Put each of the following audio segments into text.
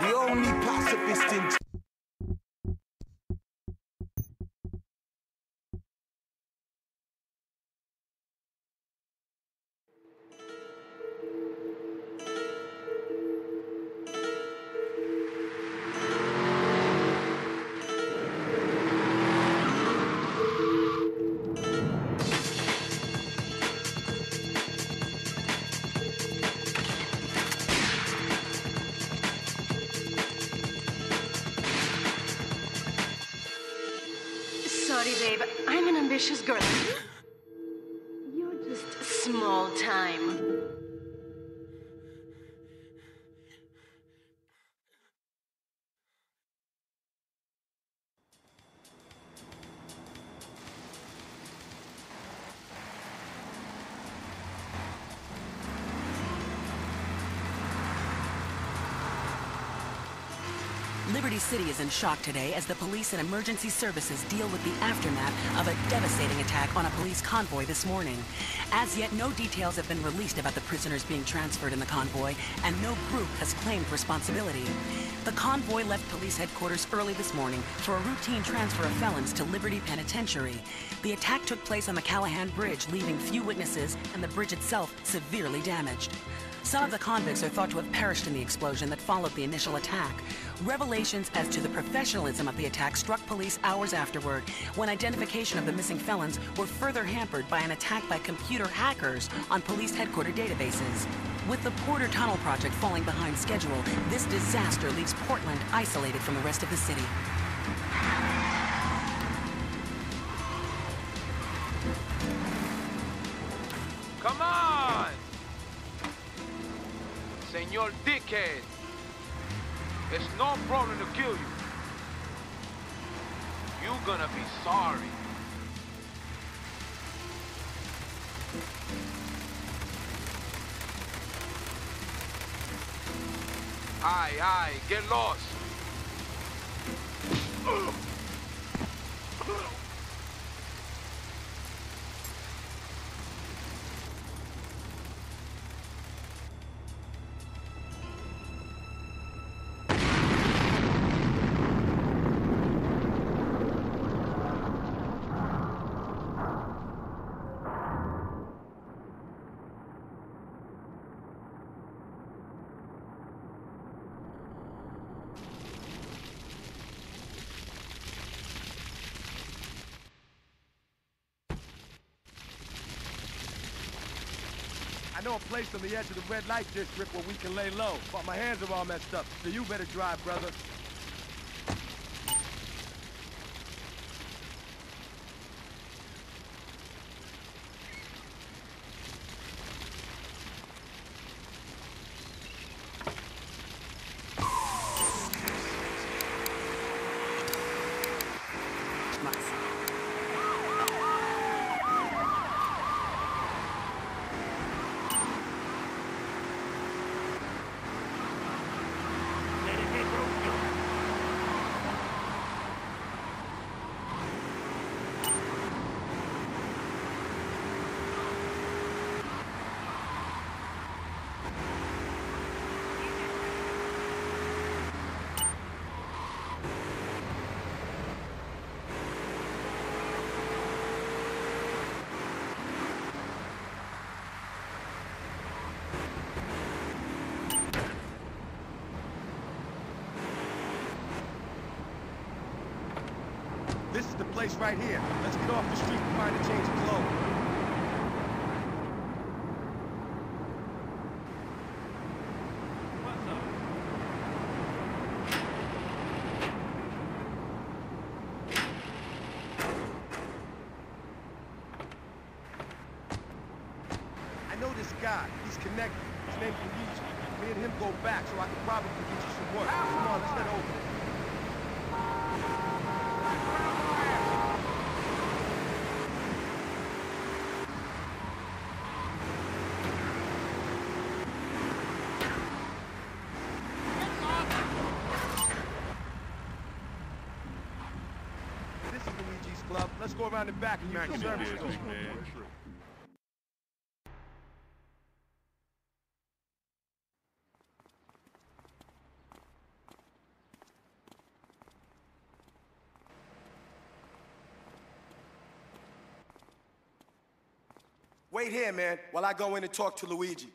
The only pacifist in Sorry, babe. I'm an ambitious girl. You're just small time. Liberty City is in shock today as the police and emergency services deal with the aftermath of a devastating attack on a police convoy this morning. As yet, no details have been released about the prisoners being transferred in the convoy, and no group has claimed responsibility. The convoy left police headquarters early this morning for a routine transfer of felons to Liberty Penitentiary. The attack took place on the Callahan Bridge, leaving few witnesses and the bridge itself severely damaged. Some of the convicts are thought to have perished in the explosion that followed the initial attack. Revelations as to the professionalism of the attack struck police hours afterward, when identification of the missing felons were further hampered by an attack by computer hackers on police headquarters databases. With the Porter Tunnel project falling behind schedule, this disaster leaves Portland isolated from the rest of the city. Come on! Senor Dickhead! It's no problem to kill you. You're gonna be sorry. Aye, get lost. I know a place on the edge of the red light district where we can lay low, but my hands are all messed up, so you better drive, brother. This is the place right here. Let's get off the street and find a change of clothes. I know this guy. He's connected. His name's Luigi. Me and him go back, so I can probably get you some work. Come on, let's head over there. This is Luigi's club. Let's go around the back and use the service store. Wait here, man, while I go in and talk to Luigi.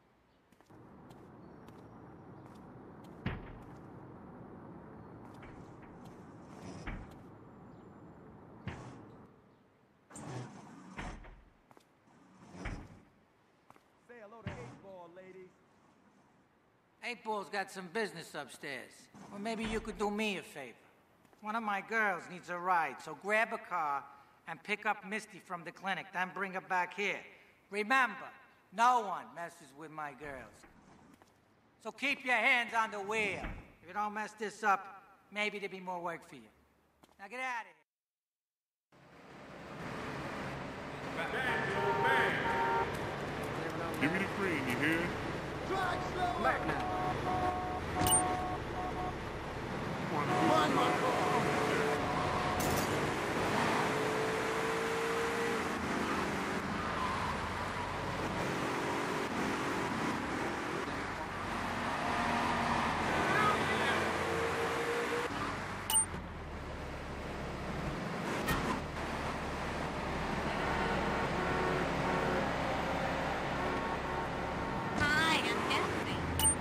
Say hello to 8-Ball, ladies. 8-Ball's got some business upstairs. Or maybe you could do me a favor. One of my girls needs a ride, so grab a car and pick up Misty from the clinic, then bring her back here. Remember, no one messes with my girls. So keep your hands on the wheel. If you don't mess this up, maybe there'll be more work for you. Now get out of here. Give me the cream, you hear? Back now. Hi, I'm Misty.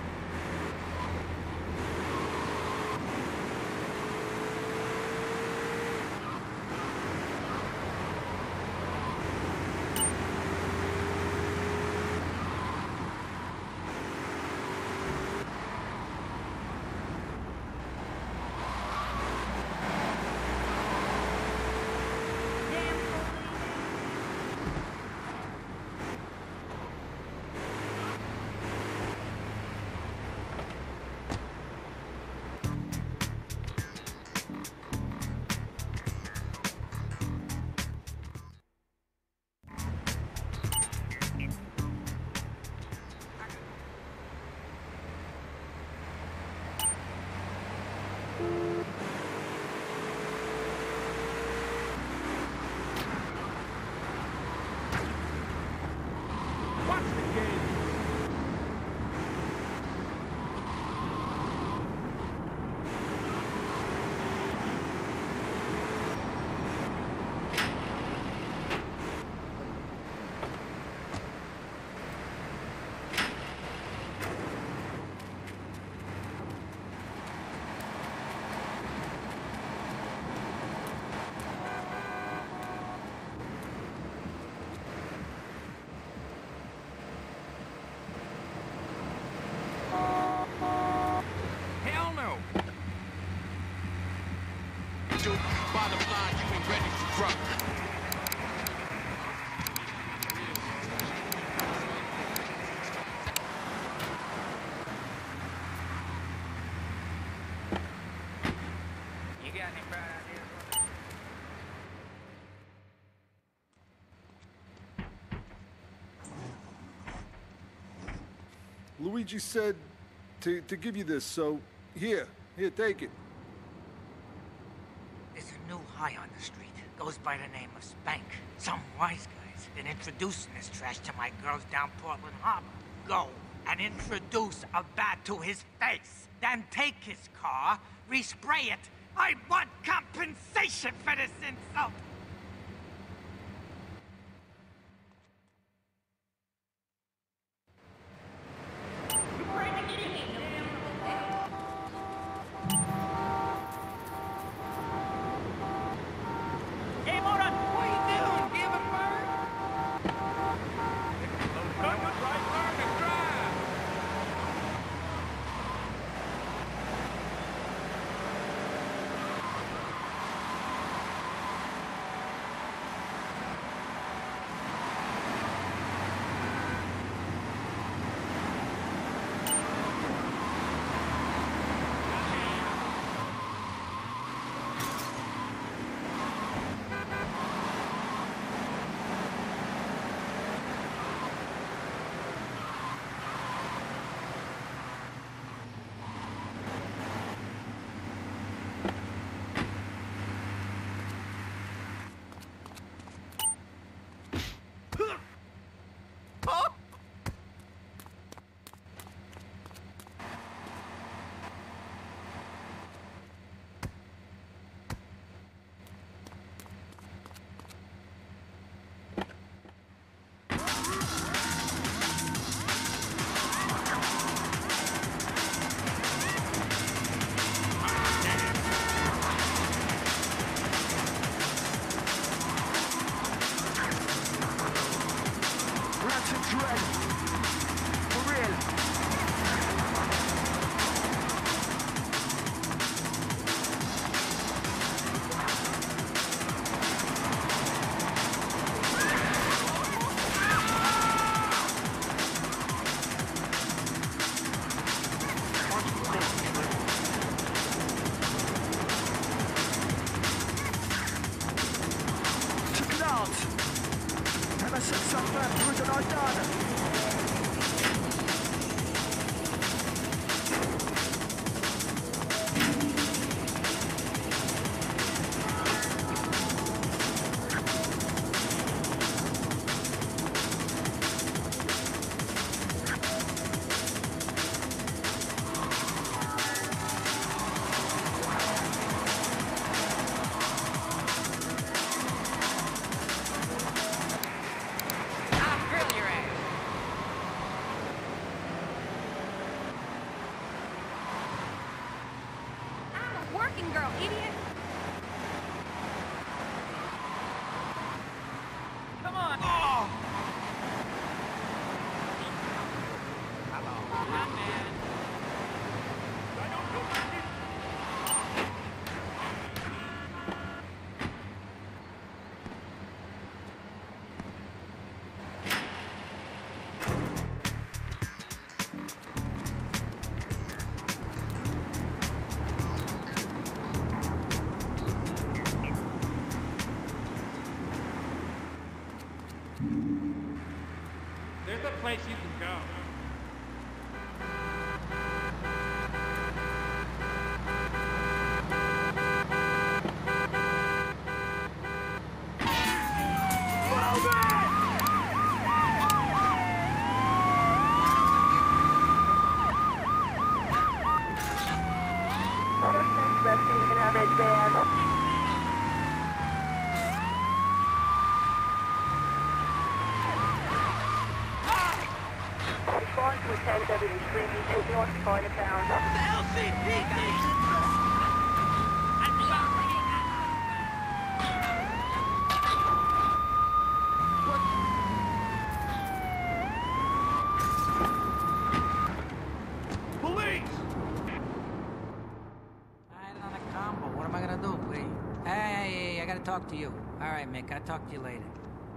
Watch the game. Hell no. Bottom line, you ain't ready for drunk. You got any bright ideas? Luigi said to give you this, so here, take it. There's a new high on the street. Goes by the name of Spank. Some wise guys been introducing this trash to my girls down Portland Harbor. Go and introduce a bat to his face. Then take his car, respray it. I want compensation for this insult. Hey, Moran, what are you doing? Give him bird? Right, learn to drive. our daughter. Girl, idiot! Come on! Oh! Hello, my man. There's a place you can go. Talk to you. All right, Mick, I'll talk to you later.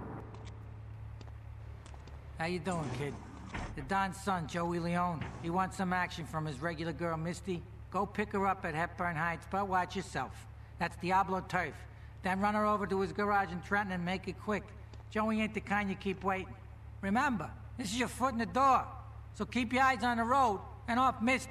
How you doing, kid? The Don's son, Joey Leone. He wants some action from his regular girl, Misty. Go pick her up at Hepburn Heights, but watch yourself. That's Diablo turf. Then run her over to his garage in Trenton and make it quick. Joey ain't the kind you keep waiting. Remember, this is your foot in the door. So keep your eyes on the road and off Misty.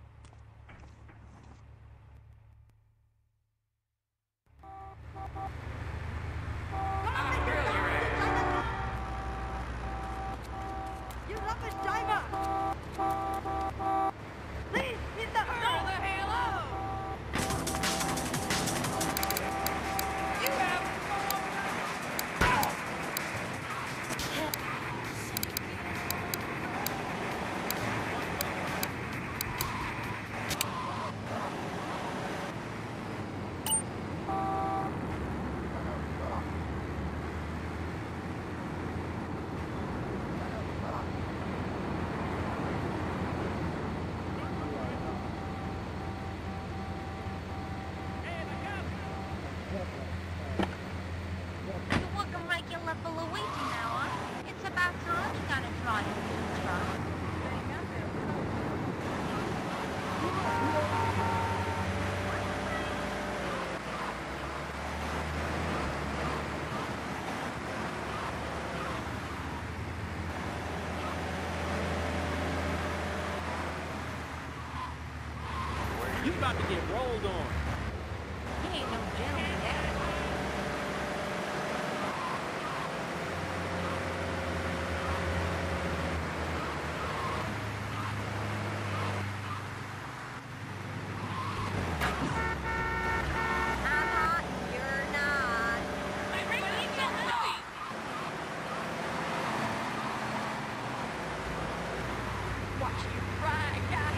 You about to get rolled on. He ain't no gentleman, Dad. I'm hot, you're not. Watch you cry, guys.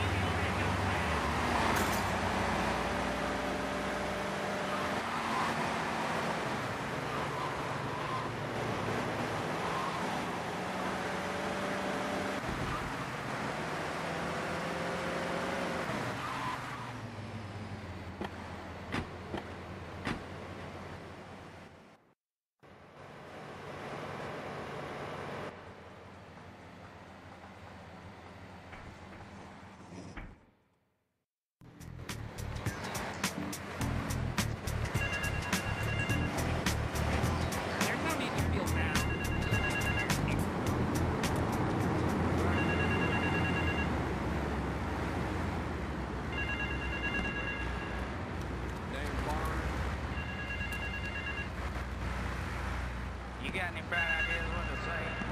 got any bright ideas what to say?